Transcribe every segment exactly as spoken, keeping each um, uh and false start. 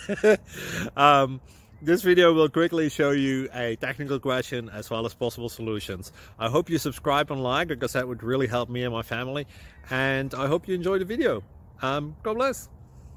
um, this video will quickly show you a technical question as well as possible solutions. I hope you subscribe and like, because that would really help me and my family. And I hope you enjoy the video. Um, God bless.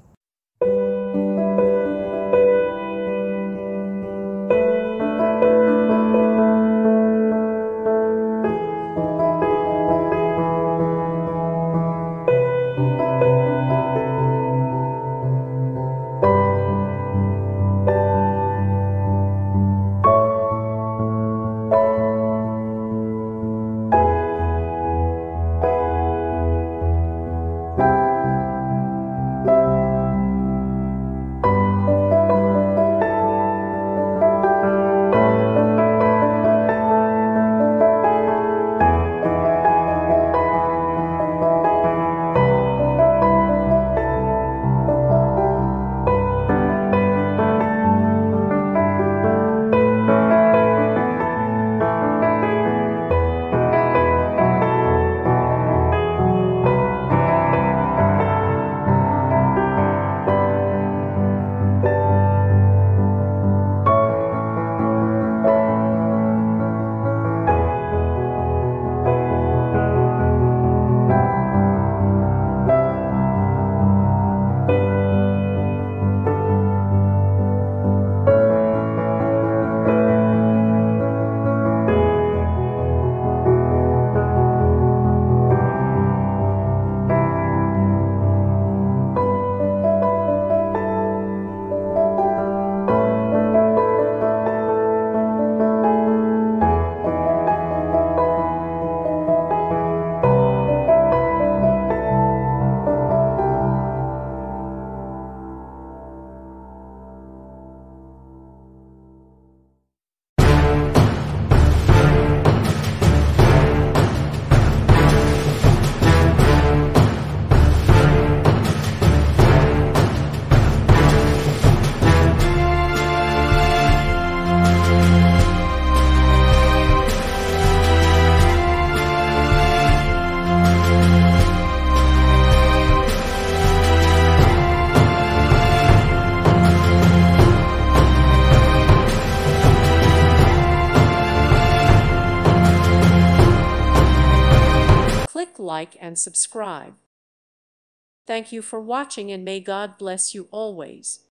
Click like and subscribe. Thank you for watching, and may God bless you always.